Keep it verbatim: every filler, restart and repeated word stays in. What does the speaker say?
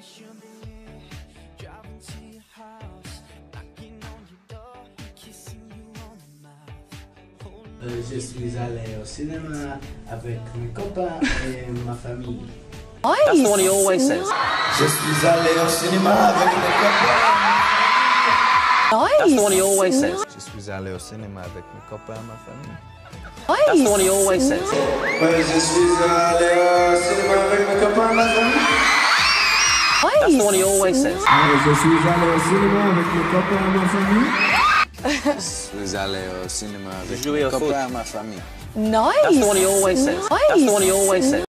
Euh, je suis allé au cinéma avec mes copains et ma famille. That's the one he always says. Je suis allé au cinéma avec mes copains. That's the one he always says. Je suis allé au cinéma avec mes copains et ma famille. That's the one he always says. Ouais, je suis allé au cinéma avec mes copains et ma famille. That's the one he always says. Ouais, je suis allé au cinéma avec mes copains et ma famille. Je suis allé au cinéma avec mes copains et ma famille. That's the one he always says. That's the one he always says.